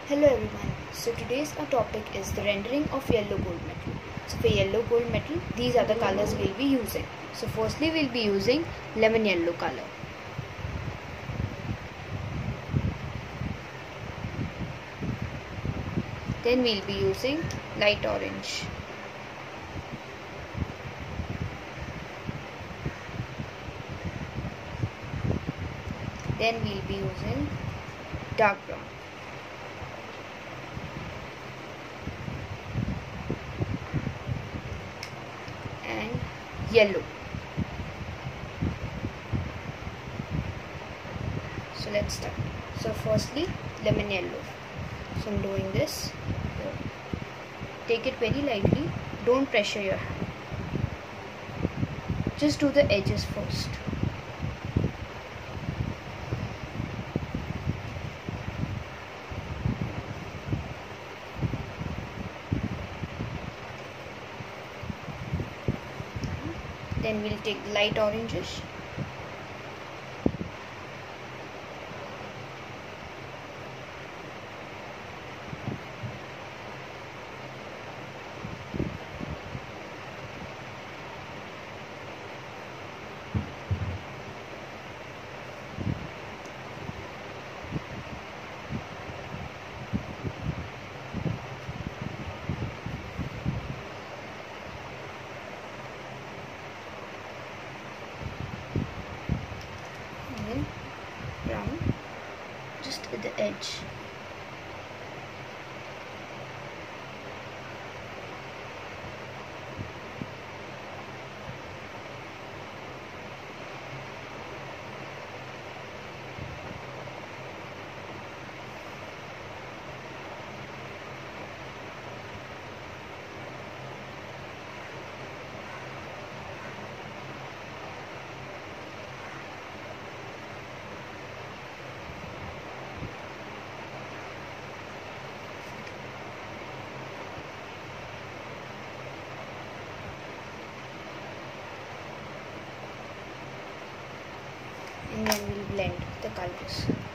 Hello everyone. So today's our topic is the rendering of yellow gold metal. So for yellow gold metal, these are the colors we'll be using. So firstly we'll be using lemon yellow color. Then we'll be using light orange. Then we'll be using dark brown. And yellow. So let's start. So firstly, lemon yellow. So I'm doing this. Take it very lightly. Don't pressure your hand. Just do the edges first. Then we'll take light oranges. Brown just at the edge. And then we'll blend the colors.